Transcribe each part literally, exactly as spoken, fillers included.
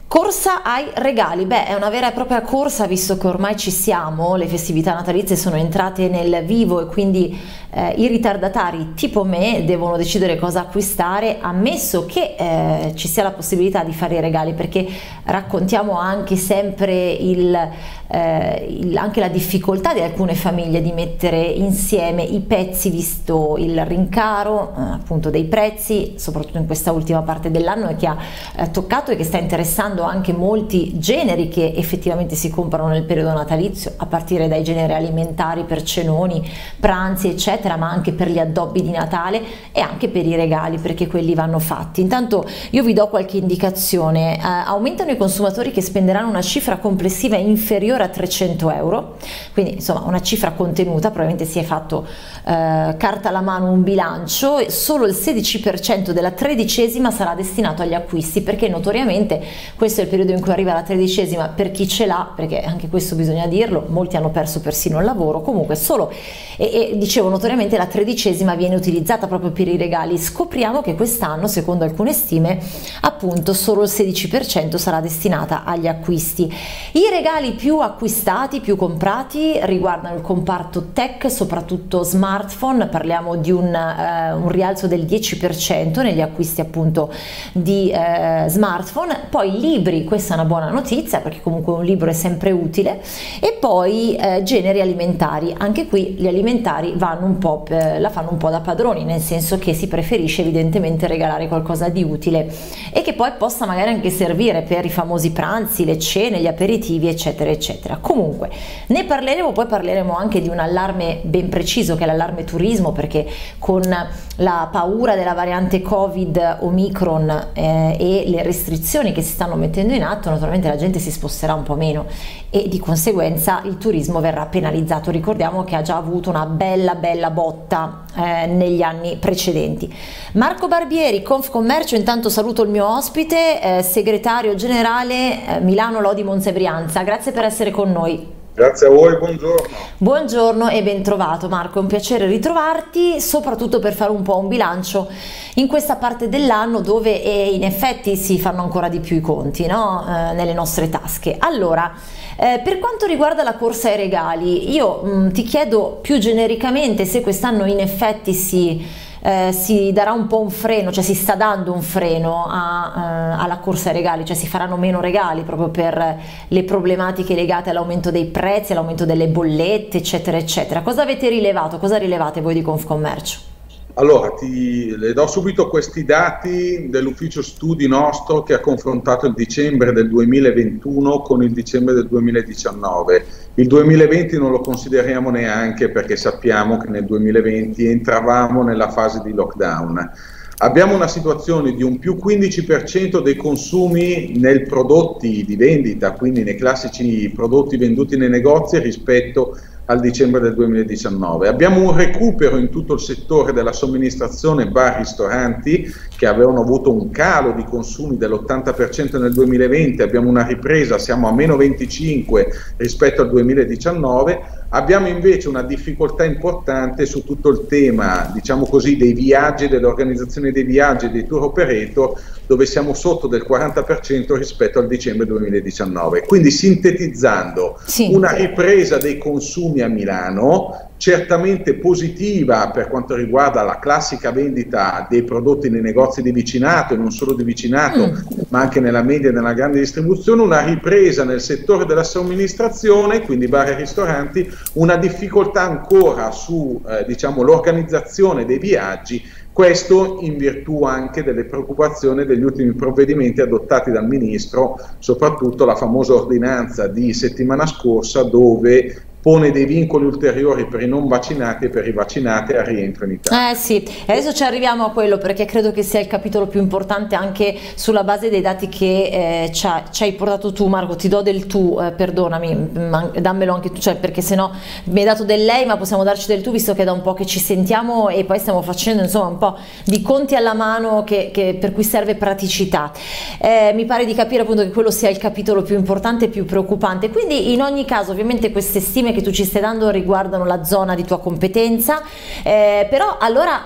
Corsa ai regali, beh è una vera e propria corsa visto che ormai ci siamo, le festività natalizie sono entrate nel vivo e quindi eh, i ritardatari tipo me devono decidere cosa acquistare, ammesso che eh, ci sia la possibilità di fare i regali, perché raccontiamo anche sempre il, eh, il, anche la difficoltà di alcune famiglie di mettere insieme i pezzi visto il rincaro eh, appunto dei prezzi, soprattutto in questa ultima parte dell'anno e che ha eh, toccato e che sta interessando anche molti generi che effettivamente si comprano nel periodo natalizio, a partire dai generi alimentari per cenoni, pranzi eccetera, ma anche per gli addobbi di Natale e anche per i regali, perché quelli vanno fatti. Intanto io vi do qualche indicazione. Eh, aumentano i consumatori che spenderanno una cifra complessiva inferiore a trecento euro, quindi insomma una cifra contenuta, probabilmente si è fatto eh, carta alla mano un bilancio, e solo il sedici per cento della tredicesima sarà destinato agli acquisti, perché notoriamente questo è il periodo in cui arriva la tredicesima per chi ce l'ha, perché anche questo bisogna dirlo, molti hanno perso persino il lavoro, comunque solo, e, e dicevo notoriamente la tredicesima viene utilizzata proprio per i regali. Scopriamo che quest'anno, secondo alcune stime, appunto solo il sedici per cento sarà destinata agli acquisti. I regali più acquistati, più comprati riguardano il comparto tech, soprattutto smartphone, parliamo di un, eh, un rialzo del dieci per cento negli acquisti appunto di eh, smartphone, poi libri, questa è una buona notizia perché comunque un libro è sempre utile, e poi eh, generi alimentari, anche qui gli alimentari vanno un po' per, la fanno un po' da padroni, nel senso che si preferisce evidentemente regalare qualcosa di utile e che poi possa magari anche servire per i famosi pranzi, le cene, gli aperitivi eccetera eccetera. Comunque ne parleremo, poi parleremo anche di un allarme ben preciso che è l'allarme turismo, perché con la paura della variante Covid Omicron eh, e le restrizioni che si stanno mettendo in atto, naturalmente la gente si sposterà un po' meno e di conseguenza il turismo verrà penalizzato. Ricordiamo che ha già avuto una bella bella botta eh, negli anni precedenti. Marco Barbieri, Confcommercio, intanto saluto il mio ospite, eh, segretario generale eh, Milano Lodi Monza e Brianza, grazie per essere con noi. Grazie a voi, buongiorno. Buongiorno e ben trovato Marco, è un piacere ritrovarti, soprattutto per fare un po' un bilancio in questa parte dell'anno dove eh, in effetti si fanno ancora di più i conti, no? eh, nelle nostre tasche. Allora, eh, per quanto riguarda la corsa ai regali, io mh, ti chiedo più genericamente se quest'anno in effetti si... Eh, si darà un po' un freno, cioè si sta dando un freno a, eh, alla corsa ai regali, cioè si faranno meno regali proprio per le problematiche legate all'aumento dei prezzi, all'aumento delle bollette eccetera eccetera. Cosa avete rilevato, cosa rilevate voi di Confcommercio? Allora, ti, le do subito questi dati dell'ufficio studi nostro che ha confrontato il dicembre del duemilaventuno con il dicembre del duemiladiciannove. Il duemilaventi non lo consideriamo neanche perché sappiamo che nel duemilaventi entravamo nella fase di lockdown. Abbiamo una situazione di un più quindici per cento dei consumi nei prodotti di vendita, quindi nei classici prodotti venduti nei negozi rispetto al dicembre del duemiladiciannove. Abbiamo un recupero in tutto il settore della somministrazione bar-ristoranti che avevano avuto un calo di consumi dell'ottanta per cento nel duemilaventi, abbiamo una ripresa, siamo a meno venticinque rispetto al duemiladiciannove. Abbiamo invece una difficoltà importante su tutto il tema, diciamo così, dei viaggi, dell'organizzazione dei viaggi e dei tour operator, dove siamo sotto del quaranta per cento rispetto al dicembre duemiladiciannove. Quindi sintetizzando, sì, una ripresa dei consumi a Milano, certamente positiva per quanto riguarda la classica vendita dei prodotti nei negozi di vicinato e non solo di vicinato, mm. ma anche nella media e nella grande distribuzione, una ripresa nel settore della somministrazione, quindi bar e ristoranti, una difficoltà ancora su eh, diciamo, l'organizzazione dei viaggi, questo in virtù anche delle preoccupazioni degli ultimi provvedimenti adottati dal Ministro, soprattutto la famosa ordinanza di settimana scorsa dove pone dei vincoli ulteriori per i non vaccinati e per i vaccinati al rientro in Italia. Eh sì, adesso ci arriviamo a quello perché credo che sia il capitolo più importante anche sulla base dei dati che eh, ci, ci hai portato tu Marco, ti do del tu, eh, perdonami, dammelo anche tu, cioè perché sennò mi hai dato del lei ma possiamo darci del tu visto che è da un po' che ci sentiamo e poi stiamo facendo insomma un po' di conti alla mano che, che, per cui serve praticità. Eh, mi pare di capire appunto che quello sia il capitolo più importante e più preoccupante, quindi in ogni caso ovviamente queste stime che tu ci stai dando riguardano la zona di tua competenza, eh, però allora eh,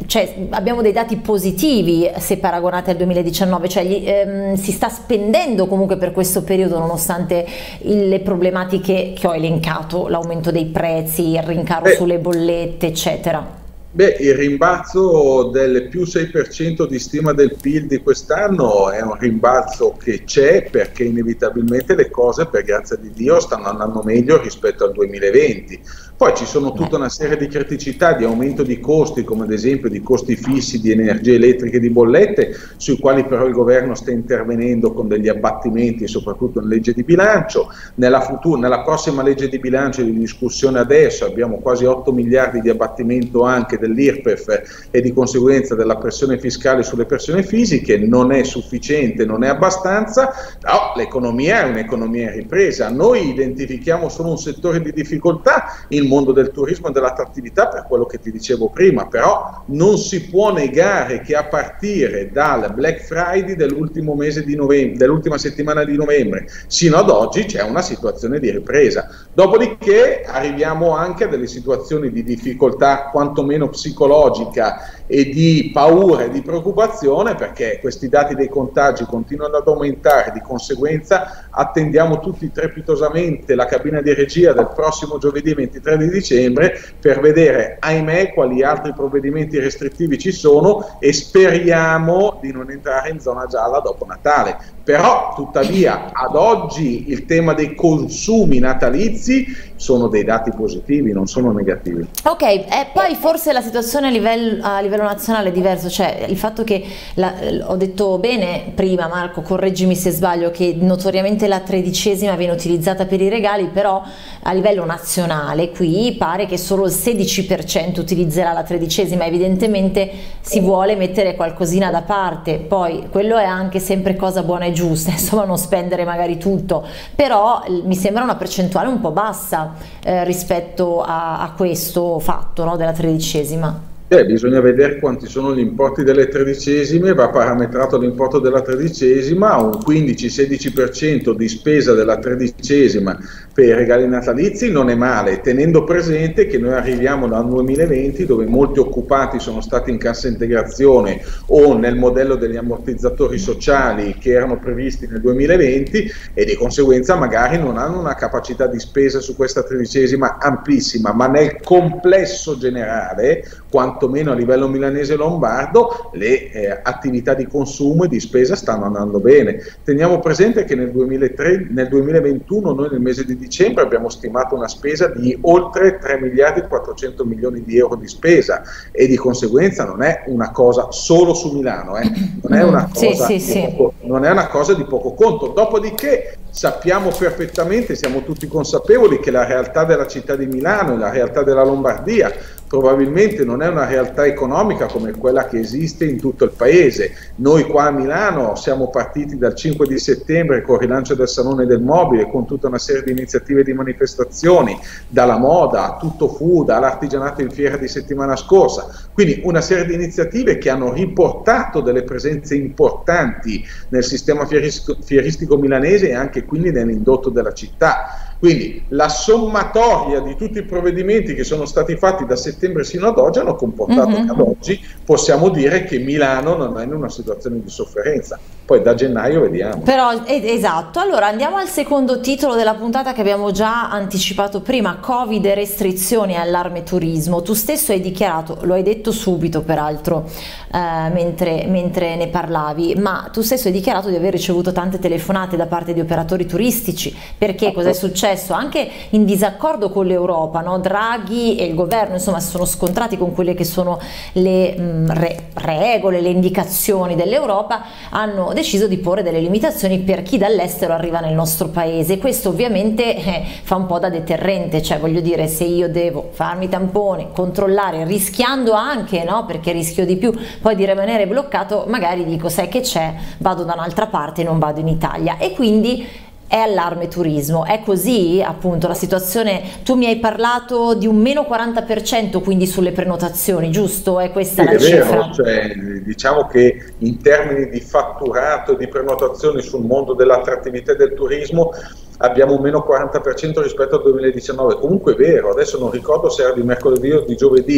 cioè, abbiamo dei dati positivi se paragonati al duemiladiciannove, cioè gli, ehm, si sta spendendo comunque per questo periodo nonostante il, le problematiche che ho elencato, l'aumento dei prezzi, il rincaro Beh. sulle bollette, eccetera. Beh, il rimbalzo del più sei per cento di stima del P I L di quest'anno è un rimbalzo che c'è perché inevitabilmente le cose, per grazia di Dio, stanno andando meglio rispetto al duemilaventi. Poi ci sono tutta una serie di criticità, di aumento di costi, come ad esempio di costi fissi di energia elettrica e di bollette, sui quali però il governo sta intervenendo con degli abbattimenti, soprattutto in legge di bilancio. Nella, futura, nella prossima legge di bilancio di discussione adesso abbiamo quasi otto miliardi di abbattimento anche dell'I R P E F e di conseguenza della pressione fiscale sulle persone fisiche. Non è sufficiente, non è abbastanza, però l'economia è un'economia in ripresa. Noi identifichiamo solo un settore di difficoltà, il mondo del turismo e dell'attrattività, per quello che ti dicevo prima, però non si può negare che a partire dal Black Friday dell'ultimo mese di novembre, dell'ultima settimana di novembre sino ad oggi c'è una situazione di ripresa. Dopodiché arriviamo anche a delle situazioni di difficoltà quantomeno psicologica e di paura e di preoccupazione, perché questi dati dei contagi continuano ad aumentare, di conseguenza attendiamo tutti trepidosamente la cabina di regia del prossimo giovedì ventitré di dicembre per vedere, ahimè, quali altri provvedimenti restrittivi ci sono, e speriamo di non entrare in zona gialla dopo Natale. Però tuttavia ad oggi il tema dei consumi natalizi sono dei dati positivi, non sono negativi. Ok, e poi forse la situazione a livello, a livello nazionale è diverso, cioè il fatto che, la, ho detto bene prima Marco, correggimi se sbaglio, che notoriamente la tredicesima viene utilizzata per i regali, però a livello nazionale qui pare che solo il sedici per cento utilizzerà la tredicesima, evidentemente si vuole mettere qualcosina da parte, poi quello è anche sempre cosa buona e giusta, insomma non spendere magari tutto, però mi sembra una percentuale un po' bassa eh, rispetto a, a questo fatto, no, della tredicesima. Eh, bisogna vedere quanti sono gli importi delle tredicesime, va parametrato l'importo della tredicesima, un quindici sedici per cento di spesa della tredicesima per i regali natalizi non è male, tenendo presente che noi arriviamo dal duemilaventi dove molti occupati sono stati in cassa integrazione o nel modello degli ammortizzatori sociali che erano previsti nel duemilaventi e di conseguenza magari non hanno una capacità di spesa su questa tredicesima amplissima, ma nel complesso generale, quantomeno a livello milanese e lombardo, le eh, attività di consumo e di spesa stanno andando bene. Teniamo presente che nel, duemilatré, nel duemilaventuno noi nel mese di dicembre abbiamo stimato una spesa di oltre tre miliardi e quattrocento milioni di euro di spesa e di conseguenza non è una cosa solo su Milano, eh. non, è una cosa sì, sì, di poco, non è una cosa di poco conto. Dopodiché sappiamo perfettamente, siamo tutti consapevoli che la realtà della città di Milano e la realtà della Lombardia probabilmente non è una realtà economica come quella che esiste in tutto il paese. Noi qua a Milano siamo partiti dal cinque di settembre con il rilancio del Salone del Mobile, con tutta una serie di iniziative e di manifestazioni, dalla moda a tutto food, all'artigianato in fiera di settimana scorsa, quindi una serie di iniziative che hanno riportato delle presenze importanti nel sistema fieristico, fieristico milanese e anche quindi nell'indotto della città. Quindi la sommatoria di tutti i provvedimenti che sono stati fatti da settembre sino ad oggi hanno comportato mm-hmm. che ad oggi possiamo dire che Milano non è in una situazione di sofferenza. Poi da gennaio vediamo. Però esatto, allora andiamo al secondo titolo della puntata che abbiamo già anticipato prima, Covid e restrizioni e allarme turismo. Tu stesso hai dichiarato, lo hai detto subito peraltro eh, mentre, mentre ne parlavi, ma tu stesso hai dichiarato di aver ricevuto tante telefonate da parte di operatori turistici, perché cos'è successo? Anche in disaccordo con l'Europa, no? Draghi e il governo insomma si sono scontrati con quelle che sono le mh, re, regole, le indicazioni dell'Europa, hanno deciso di porre delle limitazioni per chi dall'estero arriva nel nostro paese. Questo ovviamente eh, fa un po' da deterrente, cioè voglio dire, se io devo farmi tampone, controllare, rischiando anche, no, perché rischio di più poi di rimanere bloccato, magari dico sai che c'è, vado da un'altra parte e non vado in Italia, e quindi è allarme turismo. È così appunto la situazione? Tu mi hai parlato di un meno quaranta per cento quindi sulle prenotazioni, giusto? È questa sì, la è cifra? Vero, cioè, diciamo che in termini di fatturato e di prenotazioni sul mondo dell'attrattività e del turismo abbiamo un meno quaranta per cento rispetto al duemiladiciannove. Comunque è vero, adesso non ricordo se era di mercoledì o di giovedì,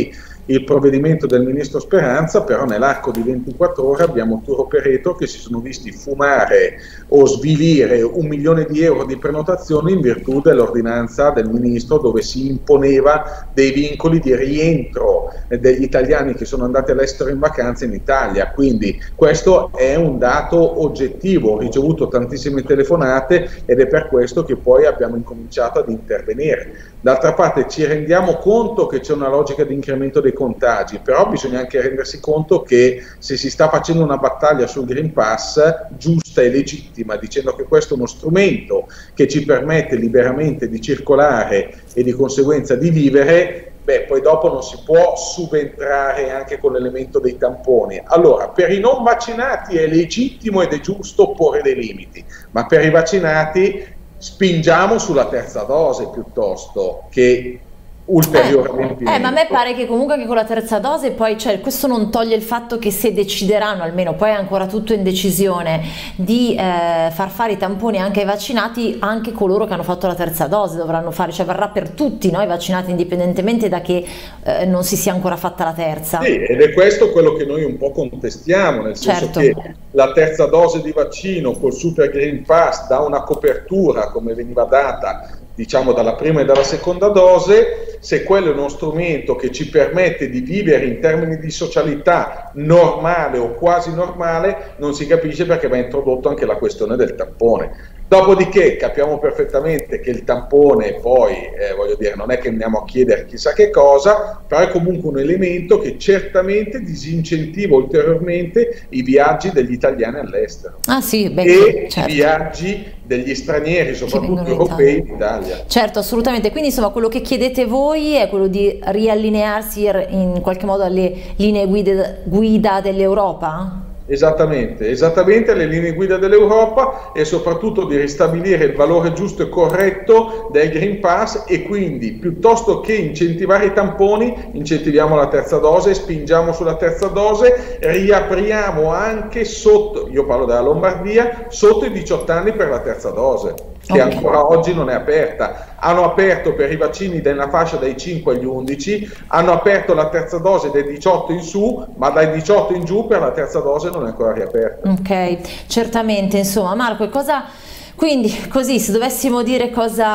il provvedimento del ministro Speranza, però nell'arco di ventiquattro ore abbiamo tour operator che si sono visti fumare o svilire un milione di euro di prenotazioni in virtù dell'ordinanza del ministro, dove si imponeva dei vincoli di rientro degli italiani che sono andati all'estero in vacanza in Italia. Quindi questo è un dato oggettivo. Ho ricevuto tantissime telefonate ed è per questo che poi abbiamo incominciato ad intervenire. D'altra parte ci rendiamo conto che c'è una logica di incremento dei contagi, però bisogna anche rendersi conto che se si sta facendo una battaglia sul Green Pass giusta e legittima, dicendo che questo è uno strumento che ci permette liberamente di circolare e di conseguenza di vivere, beh, poi dopo non si può subentrare anche con l'elemento dei tamponi. Allora, per i non vaccinati è legittimo ed è giusto porre dei limiti, ma per i vaccinati spingiamo sulla terza dose piuttosto che ulteriormente. Eh, eh, ma a me pare che comunque anche con la terza dose poi, cioè, questo non toglie il fatto che se decideranno, almeno poi è ancora tutto in decisione, di eh, far fare i tamponi anche ai vaccinati, anche coloro che hanno fatto la terza dose dovranno fare, cioè varrà per tutti, no, i vaccinati, indipendentemente da che eh, non si sia ancora fatta la terza. Sì, ed è questo quello che noi un po' contestiamo, nel senso certo. che la terza dose di vaccino col Super Green Pass dà una copertura come veniva data, diciamo, dalla prima e dalla seconda dose. Se quello è uno strumento che ci permette di vivere in termini di socialità normale o quasi normale, non si capisce perché va introdotto anche la questione del tampone. Dopodiché capiamo perfettamente che il tampone poi, eh, voglio dire, non è che andiamo a chiedere chissà che cosa, però è comunque un elemento che certamente disincentiva ulteriormente i viaggi degli italiani all'estero. Ah sì, beh, e certo. i viaggi degli stranieri, soprattutto europei, in Italia. Certo, assolutamente. Quindi insomma quello che chiedete voi è quello di riallinearsi in qualche modo alle linee guida, guida dell'Europa? Esattamente, esattamente alle linee guida dell'Europa, e soprattutto di ristabilire il valore giusto e corretto del Green Pass, e quindi piuttosto che incentivare i tamponi incentiviamo la terza dose, spingiamo sulla terza dose, riapriamo anche sotto, io parlo della Lombardia, sotto i diciotto anni per la terza dose, che okay. ancora oggi non è aperta. Hanno aperto per i vaccini nella fascia dai cinque agli undici, hanno aperto la terza dose dai diciotto in su, ma dai diciotto in giù per la terza dose non è ancora riaperta. Ok, certamente. Insomma, Marco, e cosa... Quindi, così, se dovessimo dire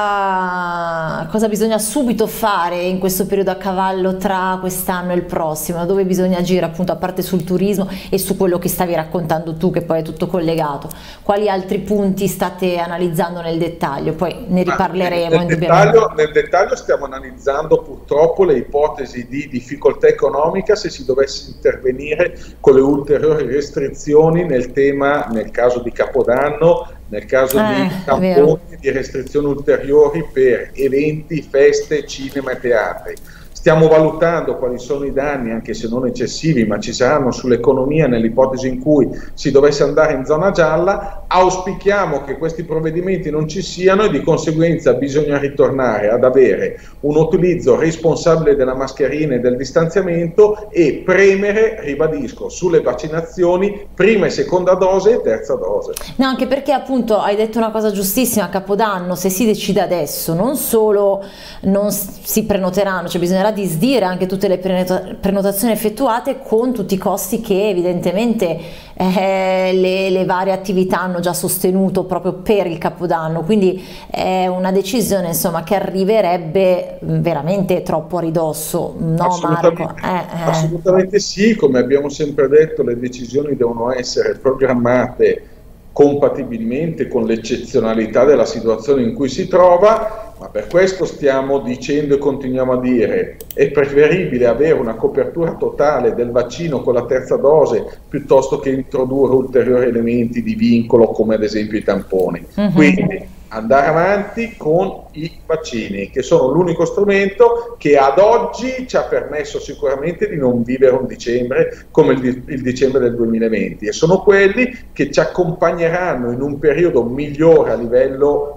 cosa, cosa bisogna subito fare in questo periodo a cavallo tra quest'anno e il prossimo, dove bisogna agire, appunto, a parte sul turismo e su quello che stavi raccontando tu, che poi è tutto collegato, quali altri punti state analizzando nel dettaglio? Poi ne riparleremo. Nel dettaglio, nel dettaglio stiamo analizzando purtroppo le ipotesi di difficoltà economica se si dovesse intervenire con le ulteriori restrizioni nel tema, nel caso di Capodanno, nel caso eh, di tamponi, di restrizioni ulteriori per eventi, feste, cinema e teatri. Stiamo valutando quali sono i danni, anche se non eccessivi, ma ci saranno sull'economia nell'ipotesi in cui si dovesse andare in zona gialla. Auspichiamo che questi provvedimenti non ci siano e di conseguenza bisogna ritornare ad avere un utilizzo responsabile della mascherina e del distanziamento, e premere, ribadisco, sulle vaccinazioni, prima e seconda dose e terza dose. No, anche perché appunto hai detto una cosa giustissima, a Capodanno se si decide adesso non solo non si prenoteranno, cioè bisognerà disdire anche tutte le prenotazioni effettuate con tutti i costi che evidentemente eh, le, le varie attività hanno già sostenuto proprio per il Capodanno, quindi è una decisione, insomma, che arriverebbe veramente troppo a ridosso, no assolutamente, Marco? Eh, eh. Assolutamente sì, come abbiamo sempre detto, le decisioni devono essere programmate compatibilmente con l'eccezionalità della situazione in cui si trova, ma per questo stiamo dicendo e continuiamo a dire: è preferibile avere una copertura totale del vaccino con la terza dose piuttosto che introdurre ulteriori elementi di vincolo come ad esempio i tamponi. Uh-huh. Quindi andare avanti con i vaccini, che sono l'unico strumento che ad oggi ci ha permesso sicuramente di non vivere un dicembre come il, il dicembre del duemilaventi, e sono quelli che ci accompagneranno in un periodo migliore a livello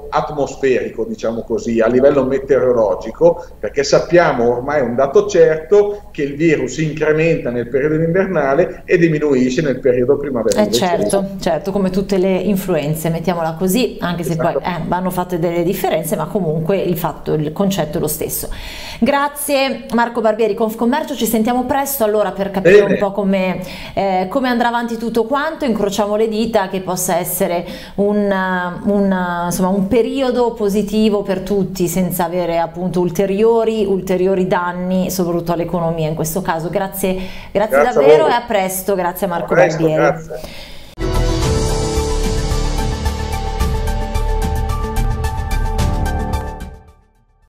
atmosferico, diciamo così, a livello meteorologico, perché sappiamo ormai, è un dato certo, che il virus si incrementa nel periodo invernale e diminuisce nel periodo primaverile. Eh certo, certo, come tutte le influenze, mettiamola così, anche se poi eh, vanno fatte delle differenze, ma comunque il fatto, il concetto è lo stesso. Grazie Marco Barbieri, Confcommercio, ci sentiamo presto allora per capire Bene. un po' come, eh, come andrà avanti tutto quanto, incrociamo le dita che possa essere un, un, insomma, un periodo positivo per tutti senza avere appunto ulteriori, ulteriori danni soprattutto all'economia in questo caso. Grazie, grazie, grazie davvero e a presto, grazie a Marco a presto, Barbieri. Grazie.